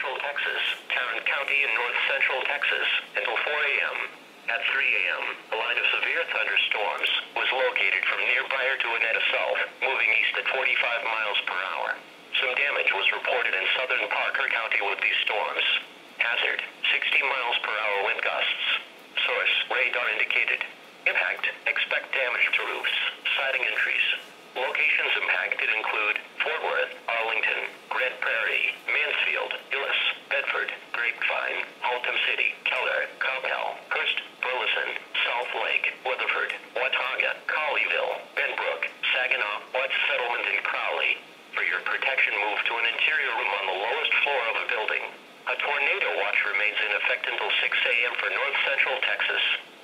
central Texas, Tarrant County in north central Texas, until 4 a.m. At 3 a.m., a line of severe thunderstorms was located from near Briar to Annetta South, moving east at 45 miles per hour. Some damage was reported in southern Parker County with these storms. Hazard, 60 miles per hour wind gusts. Source, radar indicated. Impact, expect damage to roofs, siding and trees. Locations impacted include Fort Worth, Arlington, Grand Prairie, Mansfield, Gillis, Bedford, Grapevine, Haltom City, Keller, Coppell, Hurst, Burleson, South Lake, Weatherford, Watauga, Colleyville, Benbrook, Saginaw, Watts Settlement, and Crowley. For your protection, move to an interior room on the lowest floor of a building. A tornado watch remains in effect until 6 a.m. for north central Texas.